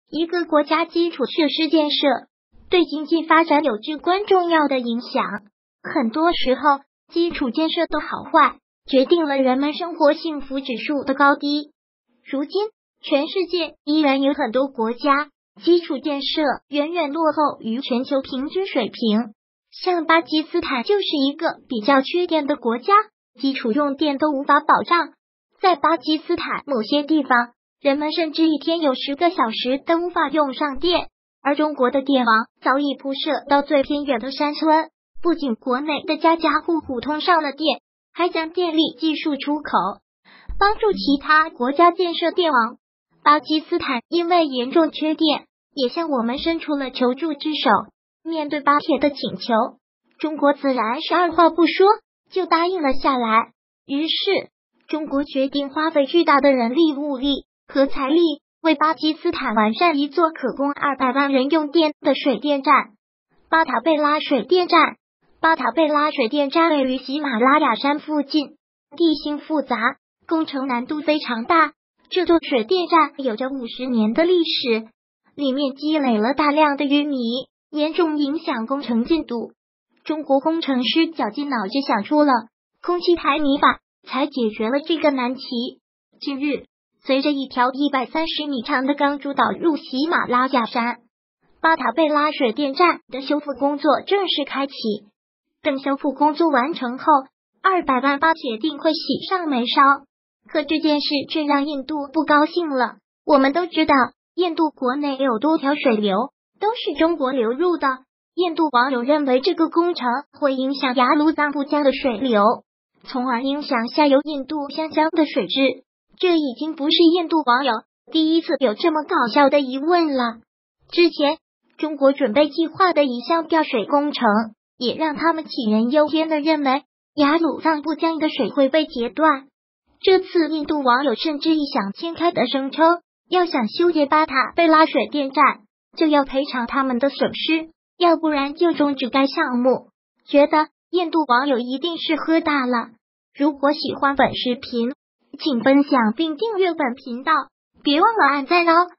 一个国家基础设施建设对经济发展有至关重要的影响，很多时候基础建设的好坏决定了人们生活幸福指数的高低。如今，全世界依然有很多国家基础建设远远落后于全球平均水平，像巴基斯坦就是一个比较缺电的国家，基础用电都无法保障。在巴基斯坦某些地方，人们甚至一天有10个小时都无法用上电，而中国的电网早已铺设到最偏远的山村，不仅国内的家家户户通上了电，还将电力技术出口，帮助其他国家建设电网。巴基斯坦因为严重缺电，也向我们伸出了求助之手。面对巴铁的请求，中国自然是二话不说就答应了下来。于是，中国决定花费巨大的人力物力和财力，为巴基斯坦完善一座可供200万人用电的水电站——巴塔贝拉水电站。巴塔贝拉水电站位于喜马拉雅山附近，地形复杂，工程难度非常大。这座水电站有着50年的历史，里面积累了大量的淤泥，严重影响工程进度。中国工程师绞尽脑汁想出了空气排泥法，才解决了这个难题。近日，随着一条130米长的钢珠导入喜马拉雅山，巴塔贝拉水电站的修复工作正式开启。等修复工作完成后，200万巴铁定会喜上眉梢。可这件事却让印度不高兴了。我们都知道，印度国内有多条水流都是中国流入的。印度网友认为这个工程会影响雅鲁藏布江的水流，从而影响下游印度湘江的水质。这已经不是印度网友第一次有这么搞笑的疑问了。之前，中国准备计划的一项调水工程，也让他们杞人忧天的认为雅鲁藏布江的水会被截断。这次印度网友甚至异想天开的声称，要想修建巴塔贝拉水电站，就要赔偿他们的损失，要不然就终止该项目。觉得印度网友一定是喝大了。如果喜欢本视频，请分享并订阅本频道，别忘了按赞哦。